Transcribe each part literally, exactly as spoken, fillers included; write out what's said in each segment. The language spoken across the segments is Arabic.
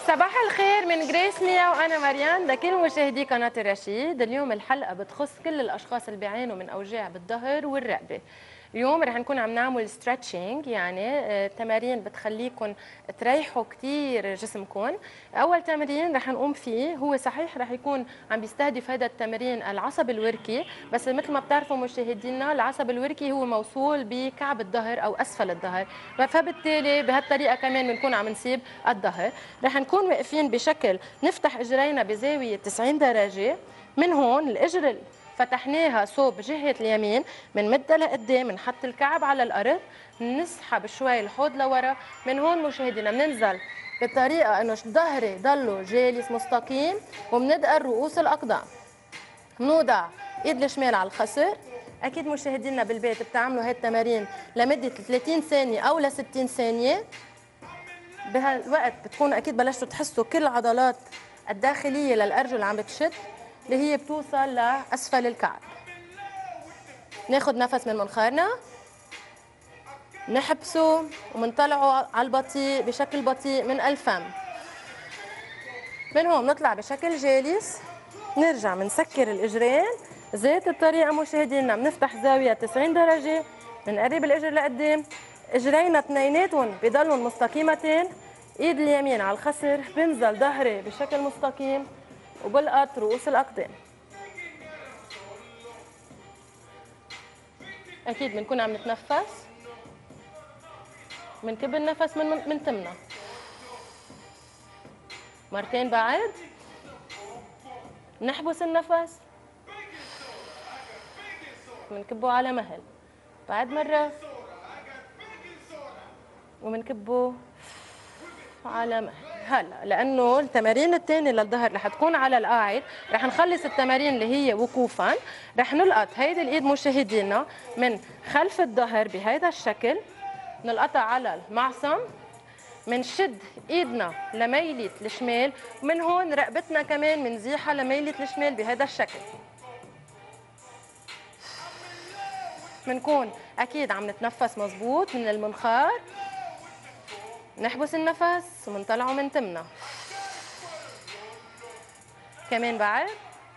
صباح الخير من جريس ميا وانا مريان لكل مشاهدي قناه الرشيد. اليوم الحلقه بتخص كل الاشخاص اللي بيعانوا من اوجاع بالظهر والرقبه. اليوم رح نكون عم نعمل ستريتشنج، يعني تمارين بتخليكم تريحوا كثير جسمكم. اول تمرين رح نقوم فيه هو صحيح رح يكون عم بيستهدف هذا التمرين العصب الوركي، بس مثل ما بتعرفوا مشاهدينا العصب الوركي هو موصول بكعب الظهر او اسفل الظهر، فبالتالي بهالطريقه كمان بنكون عم نسيب الظهر. رح نكون واقفين بشكل نفتح اجرينا بزاويه تسعين درجه. من هون الاجر فتحناها صوب جهة اليمين، بنمدها لقدام، بنحط الكعب على الأرض، نسحب شوي الحوض لورا. من هون مشاهدينا بننزل بطريقة إنه ظهري ضله جالس مستقيم، وبندقر رؤوس الأقدام. بنوضع إيد الشمال على الخصر. أكيد مشاهدينا بالبيت بتعملوا هاي التمارين لمدة ثلاثين ثانية أو ل ستين ثانية. بهالوقت بتكونوا أكيد بلشتوا تحسوا كل العضلات الداخلية للأرجل عم بتشد، اللي هي بتوصل لأسفل الكعب. ناخد نفس من منخارنا، نحبسه ومنطلعه على البطيء بشكل بطيء من الفم. من هون بنطلع بشكل جالس، نرجع بنسكر الاجرين ذات الطريقه مشاهدينا. بنفتح زاويه تسعين درجه، بنقرب الاجر لقدام، اجرينا اثنيناتهم بضلهم مستقيمتين، ايد اليمين على الخصر، بنزل ظهري بشكل مستقيم وبلقط رؤوس الاقدام. اكيد بنكون عم نتنفس، بنكب النفس من من تمنا مرتين، بعد نحبس النفس، بنكبه على مهل، بعد مره وبنكبه على مهل. هلا لانه التمارين الثانيه للظهر رح تكون على القاعد، رح نخلص التمارين اللي هي وقوفا. رح نلقط هيدي الايد مشاهدينا من خلف الظهر بهذا الشكل، نلقطها على المعصم، منشد ايدنا لميلة الشمال، ومن هون رقبتنا كمان منزيحها لميلة الشمال بهذا الشكل. منكون اكيد عم نتنفس مزبوط من المنخار، نحبس النفس ومنطلعه من تمنا. كمان بعد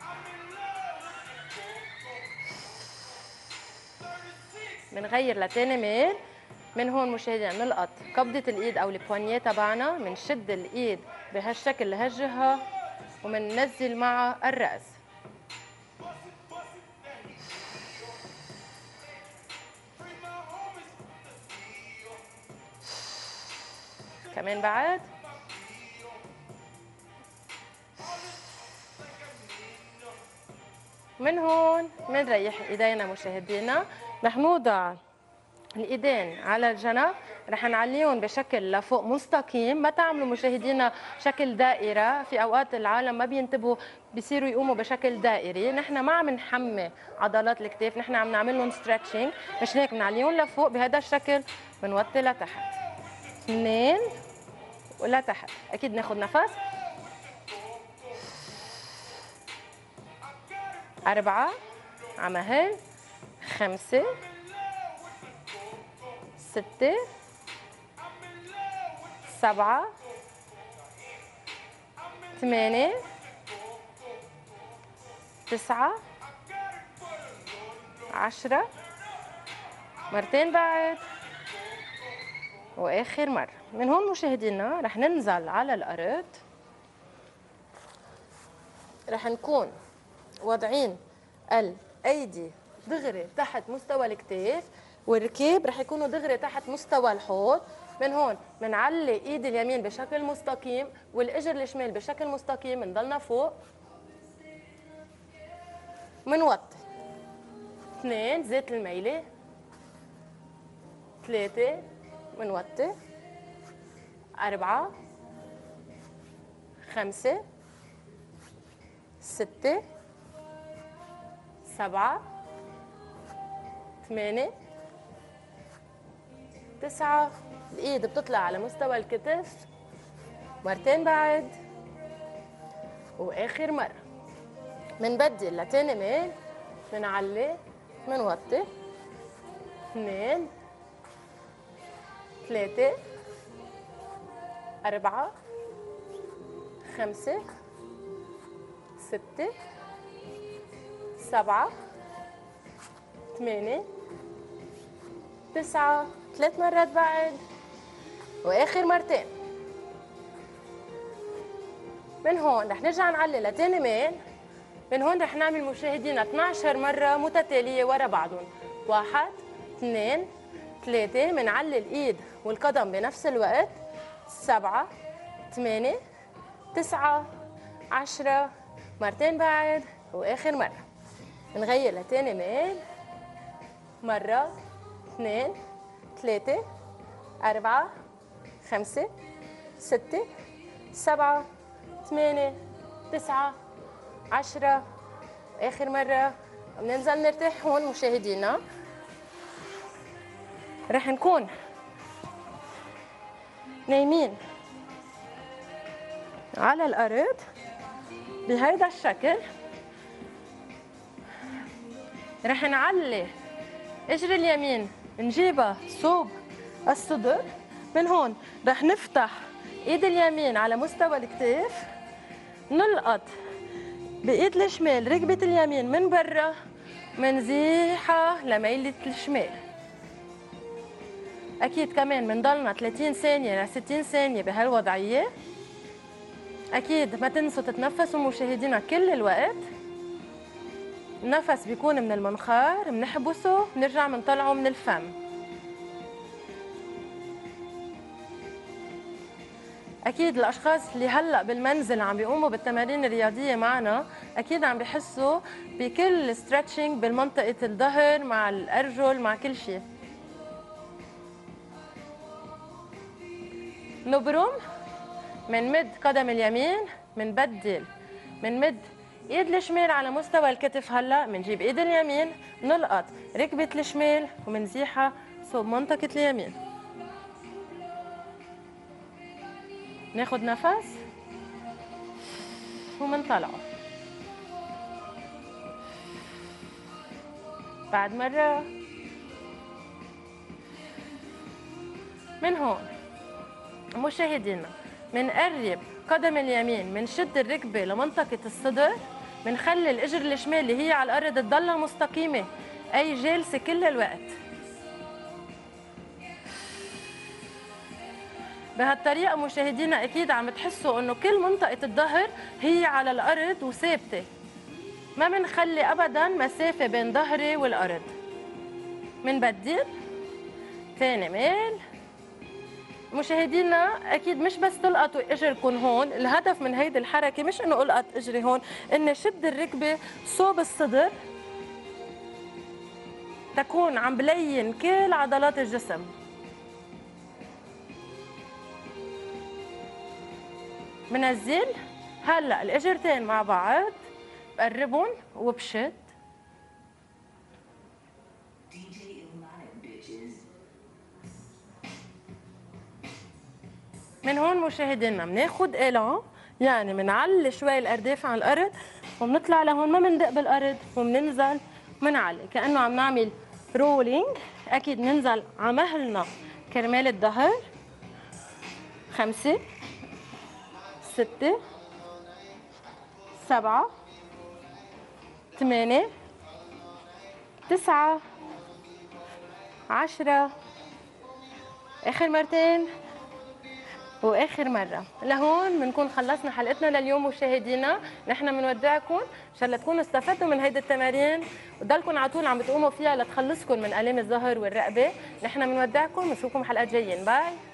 منغير لتاني ميل. من هون مشاهدينا بنلقط قبضة الايد او البوانيه تبعنا، بنشد الايد بهالشكل لهالجهة ومننزل مع الرأس. كمان بعد من هون منريح ايدينا مشاهدينا. رح نوضع الايدين على الجنب، رح نعليهم بشكل لفوق مستقيم. ما تعملوا مشاهدينا شكل دائره، في اوقات العالم ما بينتبهوا بيصيروا يقوموا بشكل دائري. نحن ما عم نحمي عضلات الكتاف، نحن عم نعمل لهم ستريتشنج، مش هيك بنعليهم لفوق بهذا الشكل، بنوطي لتحت، اثنين ولتحت. اكيد ناخذ نفس، أربعة على مهل، خمسة، ستة، سبعة، ثمانية، تسعة، عشرة، مرتين بعد، وآخر مرة. من هون مشاهدينا رح ننزل على الأرض، رح نكون واضعين الأيدي دغري تحت مستوى الكتاف، والركاب رح يكونوا دغري تحت مستوى الحوض. من هون بنعلي ايد اليمين بشكل مستقيم والاجر الشمال بشكل مستقيم، بنضلنا فوق، منوطي، اثنين زيت الميلة، ثلاثة منوطي، أربعة، خمسة، ستة، سبعة، ثمانية، تسعة. الإيد بتطلع على مستوى الكتف، مرتين بعد، وآخر مرة. منبدل لتاني ميل، منعلي، منوطي، اثنين، ثلاثة، أربعة، خمسة، ستة، سبعة، ثمانية، تسعة، ثلاث مرات بعد، واخر مرتين. من هون رح نرجع نعلي لتاني ميل. من هون رح نعمل مشاهدينا اثنعش مرة متتالية ورا بعضهم. واحد، اثنين، ثلاثة، بنعلي الايد والقدم بنفس الوقت. سبعة، ثمانية، تسعة، عشرة، مرتين بعد، واخر مرة. نغير لتاني ميل. مرة، اثنين، ثلاثة، أربعة، خمسة، ستة، سبعة، ثمانية، تسعة، عشرة، آخر مرة. بننزل نرتاح هون مشاهدينا. رح نكون نايمين على الأرض بهيدا الشكل. رح نعلي اجر اليمين نجيبها صوب الصدر. من هون رح نفتح ايد اليمين على مستوى الكتاف، نلقط بايد الشمال ركبة اليمين من برا، منزيحها لميلة الشمال. اكيد كمان بنضلنا ثلاثين ثانية ل ستين ثانية بهالوضعية. اكيد ما تنسوا تتنفسوا مشاهدينا كل الوقت. النفس بيكون من المنخار، بنحبسه بنرجع بنطلعه من الفم. اكيد الاشخاص اللي هلا بالمنزل عم بيقوموا بالتمارين الرياضيه معنا اكيد عم بيحسوا بكل ستريتشنج بالمنطقه الظهر مع الارجل مع كل شيء. نبرم، منمد قدم اليمين، منبدل منمد ايد الشمال على مستوى الكتف. هلا منجيب ايد اليمين نلقط ركبه الشمال ومنزيحها صوب منطقه اليمين. ناخد نفس ومنطلعه. بعد مرة. من هون مشاهدينا منقرب قدم اليمين، منشد الركبة لمنطقة الصدر، منخلي الاجر الشمال اللي هي على الارض تضلها مستقيمة اي جالسة كل الوقت. بهالطريقة مشاهدينا أكيد عم تحسوا إنه كل منطقة الظهر هي على الأرض وثابتة، ما بنخلي أبداً مسافة بين ظهري والأرض. منبدل ثاني ميل. مشاهدينا أكيد مش بس تلقطوا إجركم هون، الهدف من هيدي الحركة مش إنه ألقط إجري هون، إني شد الركبة صوب الصدر تكون عم بلين كل عضلات الجسم. بنزل هلا الاجرتين مع بعض، بقربهم وبشد. من هون مشاهدينا بناخد إيلان، يعني بنعلي شوي الارداف عن الارض وبنطلع لهون، ما بندق بالارض وبننزل بنعلي كانه عم نعمل رولينج. اكيد بننزل على مهلنا كرمال الظهر. خمسة، ستة، سبعة، ثمانية، تسعة، عشرة، آخر مرتين وآخر مرة. لهون بنكون خلصنا حلقتنا لليوم مشاهدينا. نحن بنودعكم ان شاء الله تكونوا استفدتوا من هيدي التمارين وتضلكم على طول عم بتقوموا فيها لتخلصكم من آلام الظهر والرقبة. نحن بنودعكم ونشوفكم حلقات جايين. باي.